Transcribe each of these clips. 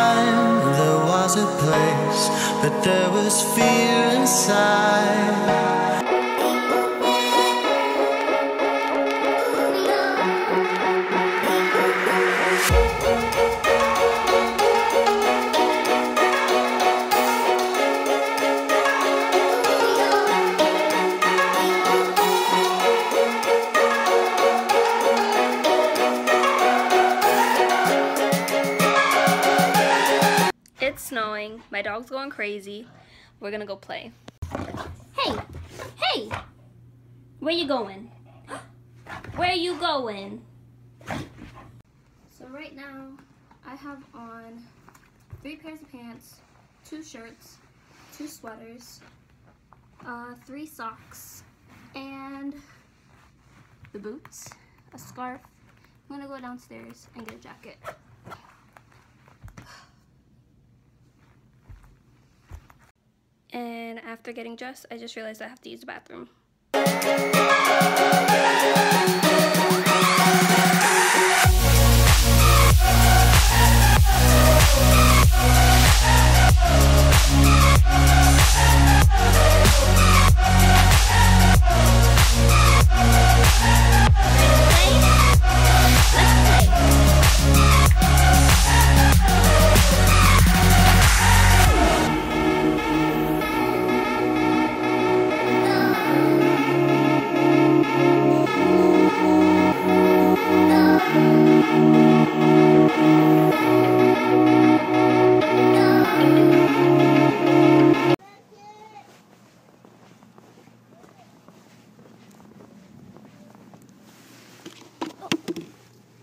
time there was a place, but there was fear inside. It's snowing. My dog's going crazy. We're gonna go play. Hey! Hey! Where you going? Where you going? So right now, I have on 3 pairs of pants, 2 shirts, 2 sweaters, 3 socks, and the boots, a scarf. I'm gonna go downstairs and get a jacket. And after getting dressed, I just realized I have to use the bathroom.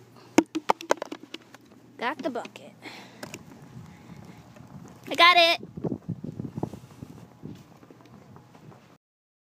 Got the bucket. I got it.